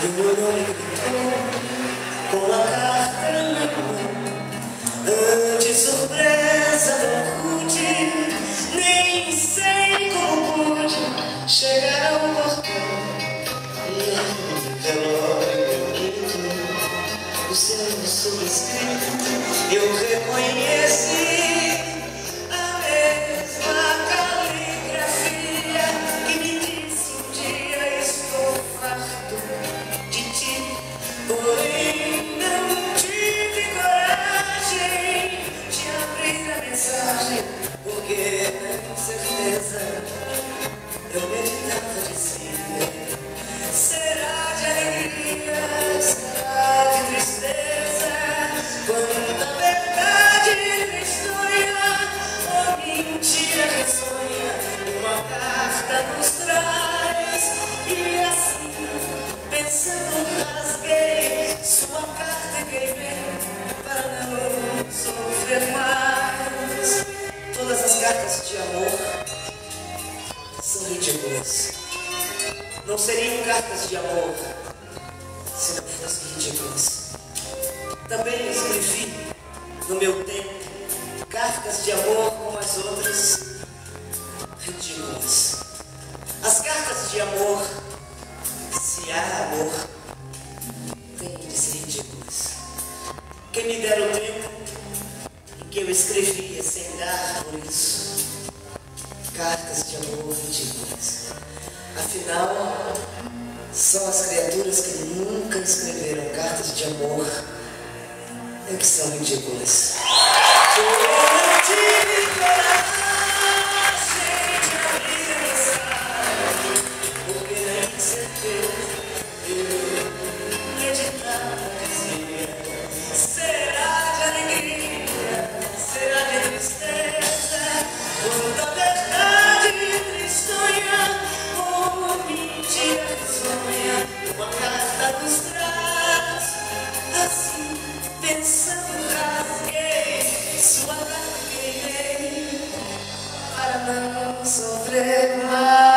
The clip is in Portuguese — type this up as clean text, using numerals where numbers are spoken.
me olhou e gritou com a carta na mão. De surpresa não pude, nem sei como pude chegar ao portão. E relógio grito, o seu subscrito, eu reconheci a mesma caligrafia que me disse um dia: estou farto de ti. Porém não tive coragem de abrir a mensagem, porque com certeza eu meditava de si. Será de alegria, será de tristeza, quanta verdade tristonha ou mentira que sonha, uma carta nos traz. E assim, pensando, rasguei sua carta e queimei para não sofrer mais. Todas as cartas de amor são ridículas. Não seriam cartas de amor se não fossem ridículas. Também escrevi no meu tempo cartas de amor como as outras, ridículas. As cartas de amor, se há amor, têm de ser ridículas. Quem me dera o tempo em que eu escrevia sem dar por isso cartas de amor ridículas. Afinal, são as criaturas que nunca escreveram cartas de amor é que são ridículas. Eu não tive coragem de abrir a mensagem, porque nem certeza eu meditava dizia: será de alegria, será de tristeza, quanta verdade tristonha ou mentira que sonha, uma carta nos traz. Assim, pensando, rasguei sua carta e queimei para não sofrer mais.